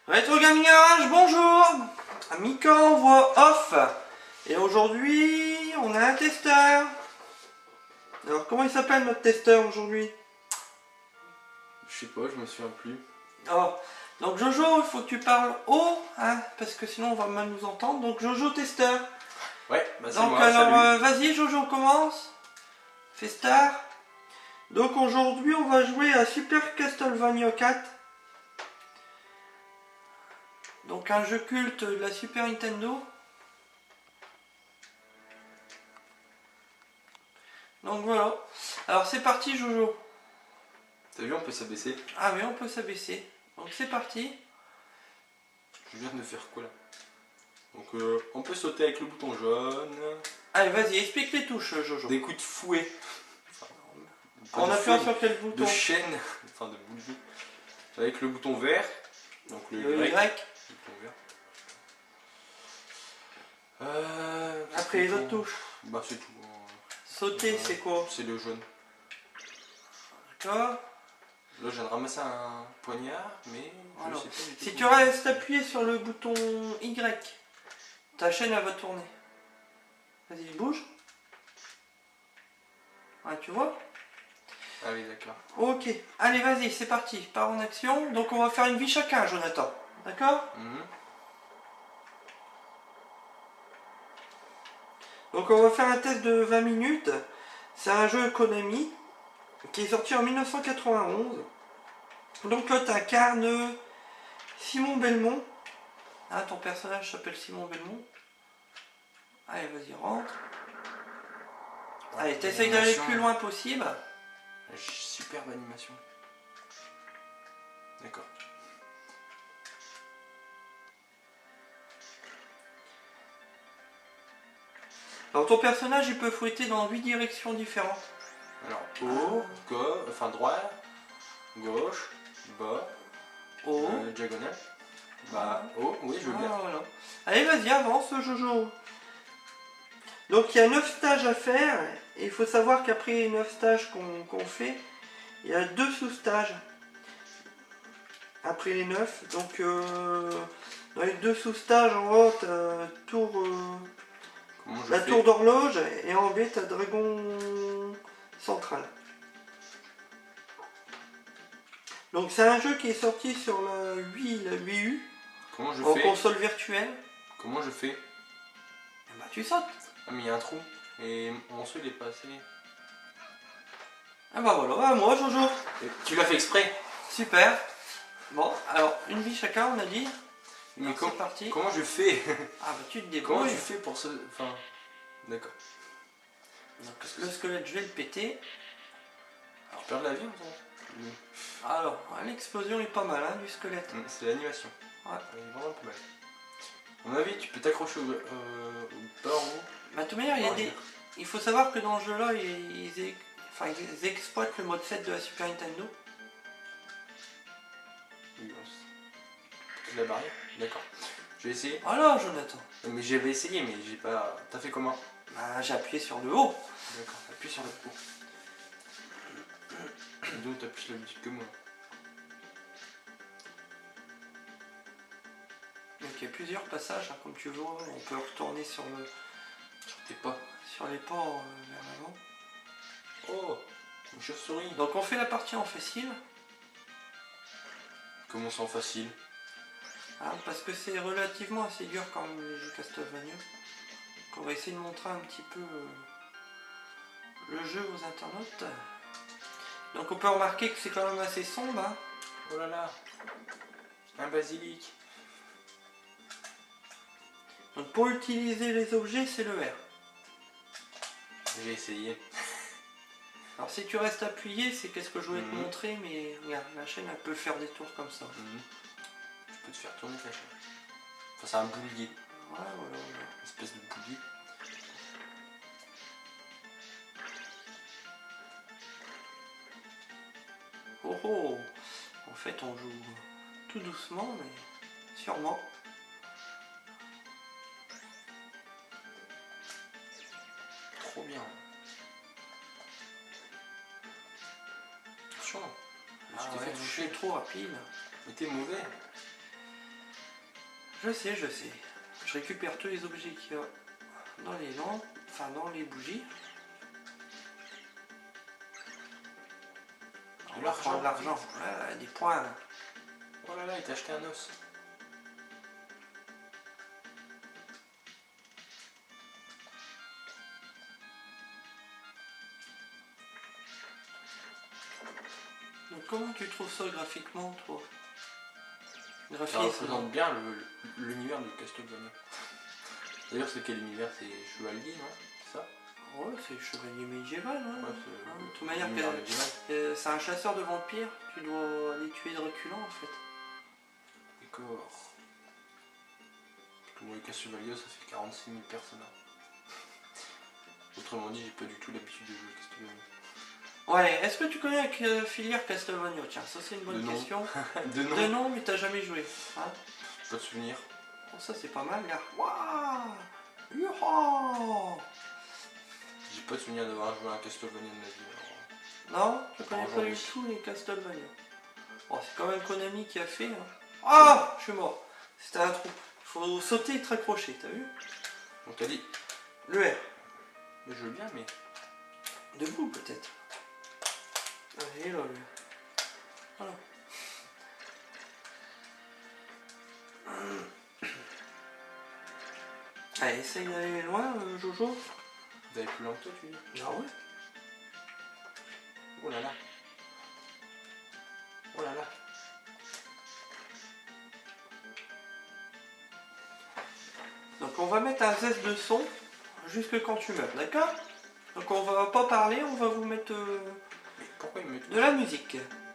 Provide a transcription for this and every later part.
Rétro Gaming Garage, bonjour. Mika en voix off. Et aujourd'hui, on a un testeur. Alors, comment il s'appelle notre testeur aujourd'hui? Je sais pas, je me souviens plus. Oh. Donc Jojo, il faut que tu parles haut, hein, parce que sinon on va mal nous entendre. Donc Jojo testeur. Ouais, bah c'est Donc moi, alors, vas-y Jojo, commence. Fais star. Donc aujourd'hui, on va jouer à Super Castlevania 4. Donc un jeu culte de la Super Nintendo. Donc voilà. Alors c'est parti Jojo. T'as vu, on peut s'abaisser. Ah oui, on peut s'abaisser. Donc c'est parti. Je viens de faire quoi là? Donc on peut sauter avec le bouton jaune. Allez, vas-y, explique les touches Jojo. Des coups de fouet. En de appuyant fouet, sur quel bouton? de chaîne, enfin de bougie. Avec le bouton vert. Donc le Le Y. Le bouton vert. Après les autres touches. Bah c'est tout. Sauter, c'est quoi? C'est le jaune. D'accord. Là je viens de ramasser un poignard, mais je Alors, sais pas du tout si tu comment- restes appuyé sur le bouton Y, ta chaîne elle va tourner. Vas-y, bouge. Ah, tu vois? Ah oui, d'accord. Ok, allez, vas-y, c'est parti. Pars en action. Donc on va faire une vie chacun, Jonathan. D'accord? Donc on va faire un test de 20 minutes. C'est un jeu Konami qui est sorti en 1991. Donc là tu incarnes Simon Belmont. Ah, ton personnage s'appelle Simon Belmont. Allez, vas-y, rentre. Allez, t'essayes d'aller le plus loin possible. Superbe animation. D'accord. Alors ton personnage il peut fouetter dans 8 directions différentes. Alors, haut, gauche, enfin droit, gauche, bas, Haut. diagonale. Bah, haut, oui, je veux bien. Voilà. Allez, vas-y, avance, Jojo. Donc il y a 9 stages à faire. Et il faut savoir qu'après les 9 stages qu'on fait, il y a 2 sous-stages. Après les 9. Donc dans les 2 sous-stages, en haut, t'as la tour d'horloge. Et en bas, t'as Dragon Central. Donc c'est un jeu qui est sorti sur la 8U. Comment je En fais? console virtuelle. Comment je fais? Et bah tu sautes. Ah, mais il y a un trou. Et mon seul est passé. Ah bah voilà, à moi Jojo. Tu l'as fait exprès? Super. Bon, alors une vie chacun, on a dit. Mais C'est parti. comment je fais? Ah bah tu te débrouilles. Comment tu fais pour ce. Enfin. D'accord. Donc, le squelette, je vais le péter. Tu perds de la vie en fait. Alors, l'explosion est pas mal hein, du squelette. C'est l'animation. Ouais. Elle est vraiment pas mal. À mon avis, tu peux t'accrocher au barreau. Bah de toute manière, il faut savoir que dans ce jeu-là, ils exploitent le mode 7 de la Super Nintendo. La barrière? D'accord. Je vais essayer. Alors, Jonathan. Mais j'avais essayé, mais j'ai pas. T'as fait comment? Bah j'ai appuyé sur le haut. D'accord, appuie sur le haut. Donc t'appuies sur la musique que moi. Donc il y a plusieurs passages, hein, comme tu vois. On peut retourner sur le. Sur tes pas. Sur les pas vers l'avant. Oh, une chauve-souris. Donc on fait la partie en facile. Comment ça en facile? Ah, parce que c'est relativement assez dur quand même les jeux Castlevania. Donc on va essayer de montrer un petit peu le jeu aux internautes. Donc on peut remarquer que c'est quand même assez sombre. Hein. Oh là là, un basilic. Donc pour utiliser les objets, c'est le R. J'ai essayé. Alors si tu restes appuyé, c'est qu'est-ce que je voulais te montrer, mais regarde, la chaîne elle peut faire des tours comme ça. Je peux te faire tourner ta chaîne. Enfin c'est un boulier. Ouais, voilà. Une espèce de boulier. Oh oh. En fait on joue tout doucement, mais sûrement. Trop bien. Attention. Ah Tu t'es ouais, fait je toucher. suis trop rapide. Mais t'es mauvais. Je sais, je sais. Je récupère tous les objets qu'il y a dans les lampes, enfin dans les bougies. On va prendre de l'argent, voilà, des points là. Oh là là, il t'a acheté un os. Donc comment tu trouves ça graphiquement, toi? Ça Graphisme. représente bien l'univers de Castlevania. D'ailleurs, c'est quel univers? C'est Chevalier, non? C'est ça? Ouais, c'est chevalier médiéval, hein. Ouais, De toute manière, l'univers médiéval. c'est un chasseur de vampires, tu dois les tuer de reculant en fait. D'accord. Parce que moi, les Castlevania, ça fait 46 000 personnages. Autrement dit, j'ai pas du tout l'habitude de jouer à Castlevania. Ouais, est-ce que tu connais la filière Castlevania? Tiens, ça c'est une bonne De nom. question. De nom. De nom, mais t'as jamais joué. Hein? Pas de souvenir. Oh, ça c'est pas mal, là. Waouh! Youhou! J'ai pas de souvenir d'avoir joué à un Castlevania de ma vie. Non, tu connais pas aujourd'hui. du tout les Castlevania. Bon, c'est quand même Konami qui a fait. Hein. Ah! Je suis mort. C'était un trou. Il faut sauter et te raccrocher, t'as vu? On t'a dit. Le R. Mais je veux bien, mais. Debout peut-être. Allez, là, le... Voilà. Allez, essaye d'aller loin, Jojo. D'aller plus loin que toi, tu dis. Ah ouais. Oh là là. Oh là là. Donc on va mettre un zeste de son jusque quand tu meurs, d'accord? Donc on va pas parler, on va vous mettre Mais pourquoi il me met tout de la musique.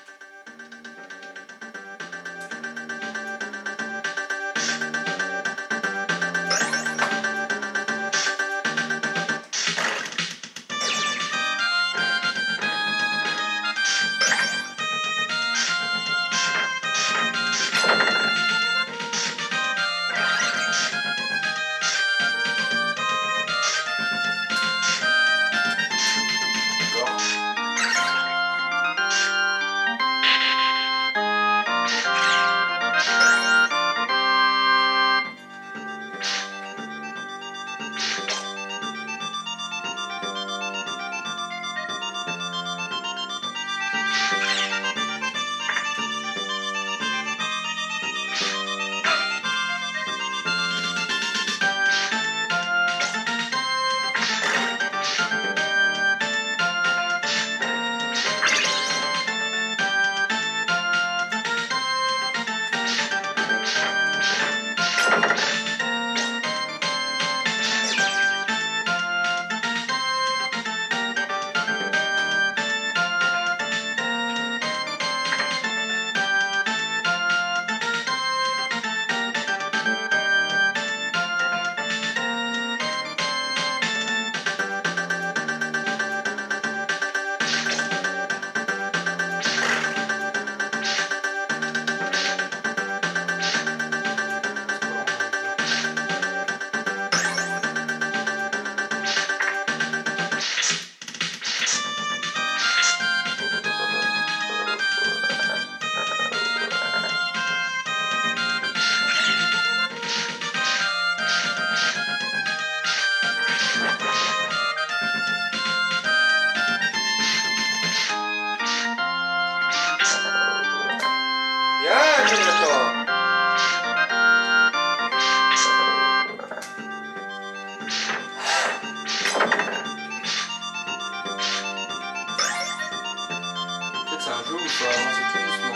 C'est un jeu où il faut avancer tout doucement.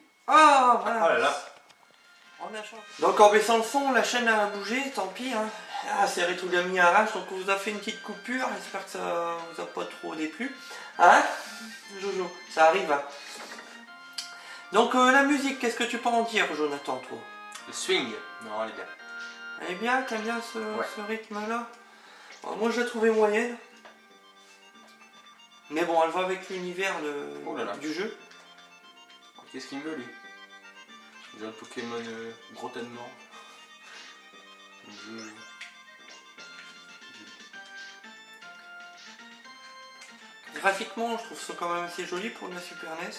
Ah, voilà. Ah là là. On a changé. Donc en baissant le son, la chaîne a bougé, tant pis. Hein. Ah, c'est Retogami Arrache, donc on vous a fait une petite coupure, j'espère que ça vous a pas trop déplu. Hein Jojo, ça arrive. Hein. Donc la musique, qu'est-ce que tu peux en dire, Jonathan, toi? Le swing, non, elle est bien. Elle est bien, t'aimes bien ce, Ouais. ce rythme-là? Moi je l'ai trouvé moyenne. Mais bon, elle va avec l'univers Oh là là. du jeu. Qu'est-ce qu'il me veut lui? J'ai un Pokémon gros tellement. Graphiquement, je trouve ça quand même assez joli pour la Super NES.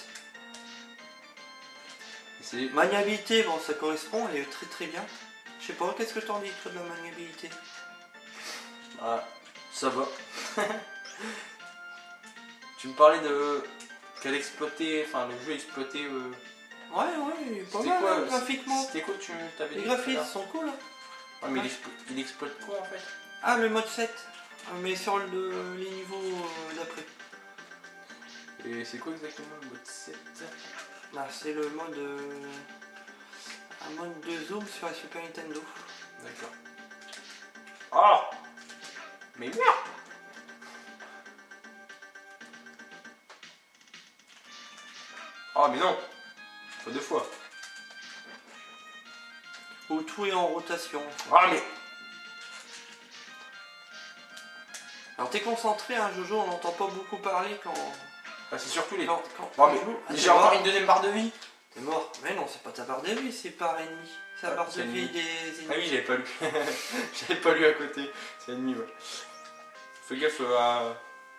C'est... Maniabilité, bon, ça correspond, elle est très très bien. Je sais pas, qu'est-ce que t'en dis, toi, de la maniabilité? Ah, ça va. Tu me parlais de... qu'elle exploitait... Enfin, le jeu exploitait... Ouais, pas C'était mal, quoi, hein, graphiquement. C'était quoi tu t'avais Les dit graphismes sont cool. Hein. Ouais, mais il exploite quoi en fait? Ah, le mode 7, mais sur les niveaux d'après. Et c'est quoi exactement le mode 7? Bah, c'est le mode... un mode de zoom sur la Super Nintendo. D'accord. Oh! Mais merde! Oh mais non! Pas deux fois. Où tout est en rotation. Ah mais... Alors t'es concentré, hein, Jojo, on n'entend pas beaucoup parler quand... Ah, c'est surtout les... quand Oh on mais joue. Ah, j'ai encore une deuxième barre de vie! T'es mort. Mais non, c'est pas ta barre de vie, c'est par ennemi. C'est la Ah, barre de c'est vie ennemi. des ennemis. Ah oui, j'avais pas lu. J'avais pas lu à côté. C'est ennemi, ouais. Fais gaffe à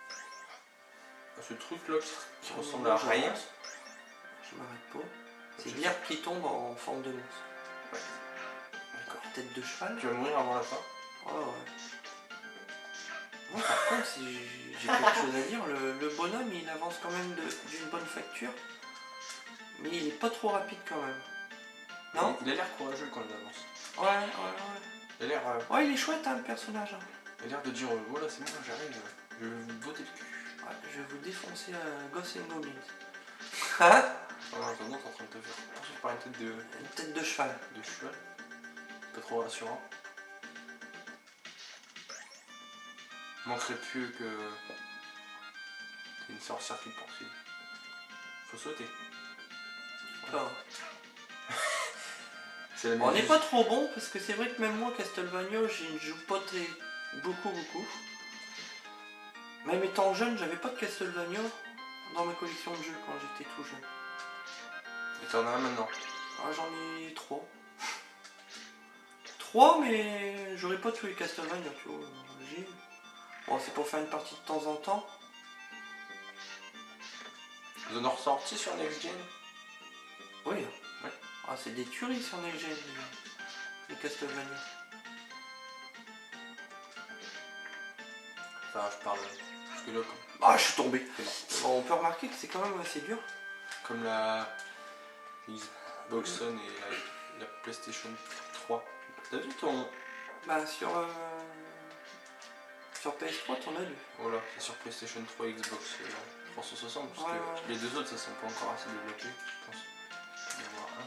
ce truc là qui ressemble à rien. Je m'arrête pas. C'est l'herbe qui tombe en forme de monstre. Ouais. D'accord. Tête de cheval. Tu vas mourir avant la fin. Oh ouais. Moi par contre, si j'ai quelque chose à dire, le bonhomme il avance quand même d'une bonne facture. Mais il est pas trop rapide quand même. Non? Il a l'air courageux quand il avance. Ouais. Il a l'air... Ouais, il est chouette hein, le personnage. Hein. Il a l'air de dire voilà c'est bon j'arrive, je vais vous botter le cul. Ouais, je vais vous défoncer à Ghost and Goblins. Hein? En attendant t'es en train de te faire poursuivre par une tête Une tête de cheval. de cheval. Pas trop rassurant. Manquerait plus que t'es une sorcière qui te poursuit. Faut sauter. Enfin, C'est la bon, on n'est musique. pas trop bon parce que c'est vrai que même moi Castlevania je ne joue pas beaucoup. Même étant jeune, j'avais pas de Castlevania dans ma collection de jeux quand j'étais tout jeune. Et t'en as un maintenant. Ah, j'en ai 3. 3 mais j'aurais pas tous les Castlevania, tu vois. Bon, c'est pour faire une partie de temps en temps. Ils en ont ressorti sur Next Gen. Oui. Ouais. Ah, c'est des tueries sur les gènes, les Castlevania. Enfin je parle parce que là Ah, je suis tombé. c'est Bon, on peut remarquer que c'est quand même assez dur. comme la Xbox One et la PlayStation 3. T'as vu ton... Bah, sur PS3, t'en as 2. Voilà, c'est sur PlayStation 3 et Xbox 360 parce Ouais, que ouais. les deux autres ça sont pas encore assez développés, je pense. Il va y en avoir un.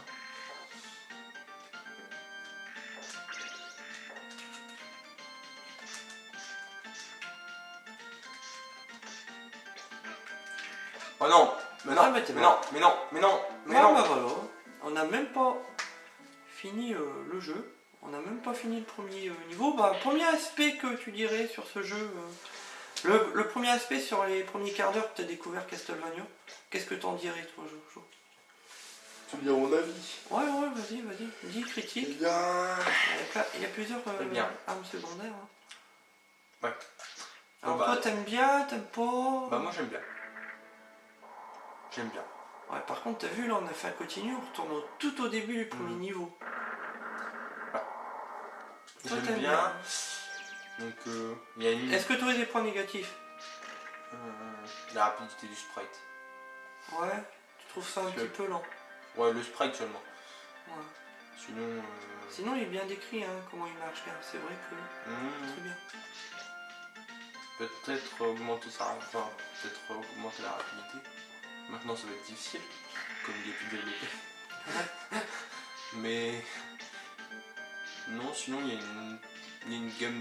Oh non! Mais non! Ah, mais t'es Mais mort. non! Mais non! Mais non! Mais Ah, non! bah voilà. On n'a même pas fini le jeu. On n'a même pas fini le premier niveau. Bah, premier aspect que tu dirais sur ce jeu. Le premier aspect sur les premiers quarts d'heure que tu as découvert Castlevania. Qu'est-ce que t'en dirais, toi, Jojo? Tu veux dire mon avis? Ouais, vas-y. Dis, critique. bien... Il y a plusieurs bien. armes secondaires. Hein. Ouais. Alors, Bah, toi, t'aimes bien, t'aimes pas? Bah moi j'aime bien. J'aime bien. Ouais, par contre, t'as vu, là, on a fait un continu, on retourne tout au début du premier niveau. Toi, J'aime t'aimes bien. Donc il y a une... Est-ce que tu aurais des points négatifs? la rapidité du sprite. Ouais, tu trouves ça un petit peu lent. Ouais, le sprite seulement. Ouais. Sinon... Sinon, il est bien décrit, hein, comment il marche bien. C'est vrai que très bien. Peut-être augmenter sa... Enfin, peut-être augmenter la rapidité. Maintenant ça va être difficile, comme il est plus développé. Mais... Non, sinon il y a Il y a une gamme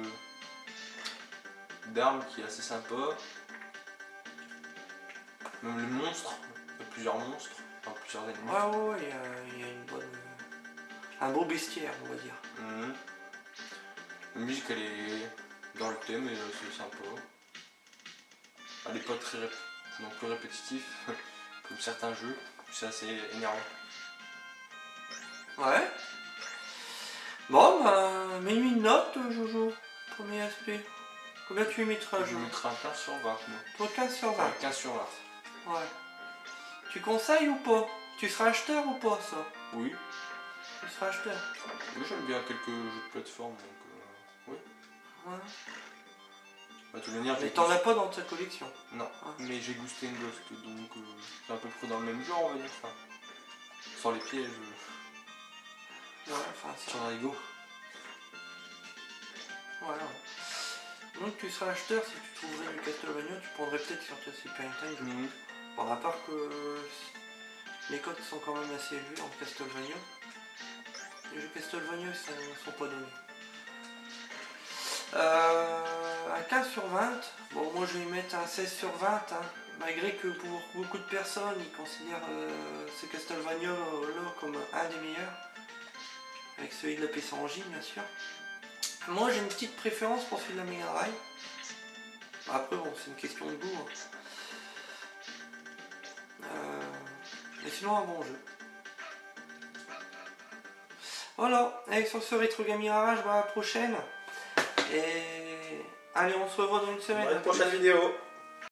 d'armes qui est assez sympa. Même les monstres, il y a plusieurs monstres, enfin plusieurs ennemis. Ouais, il y a une bonne... un beau bestiaire, on va dire. La musique, elle est dans le thème et c'est sympa. Elle n'est pas très non plus répétitive, comme certains jeux. C'est assez énervant. Ouais. Bon, bah, mets-lui une note, Jojo. Premier aspect. Combien tu lui mettras, Je Jojo? mettrai un 15 sur 20, moi. Toi, 15 sur 20. Enfin, 15 sur 20. Ouais. Tu conseilles ou pas? Tu seras acheteur ou pas, ça? Oui. Tu seras acheteur. Oui, j'aime bien quelques jeux de plateforme, donc oui. Ouais. Bah, de toute manière, Mais t'en as pas dans ta collection? Non, Ouais. mais j'ai Ghost and Ghost, donc c'est à peu près dans le même genre, on va dire. Enfin, sans les pièges, Ouais, enfin, ça. sur un Lego. Voilà. Donc tu seras acheteur, si tu trouverais du Castlevania, tu prendrais peut-être sur ta Super Nintendo. Bon, à part que les codes sont quand même assez élevés en Castlevania. Les jeux Castlevania ils sont pas donnés. Un 15 sur 20, bon moi je vais mettre un 16 sur 20, hein, malgré que pour beaucoup de personnes ils considèrent ce Castlevania là comme un des meilleurs, avec celui de la PC Engine bien sûr. Moi j'ai une petite préférence pour celui de la Mega Drive. Après bon c'est une question de goût. Hein. Mais sinon un bon jeu. Voilà, et sur ce Retro Gaming Garage, à la prochaine. Et allez, on se revoit dans une semaine. Dans une prochaine vidéo.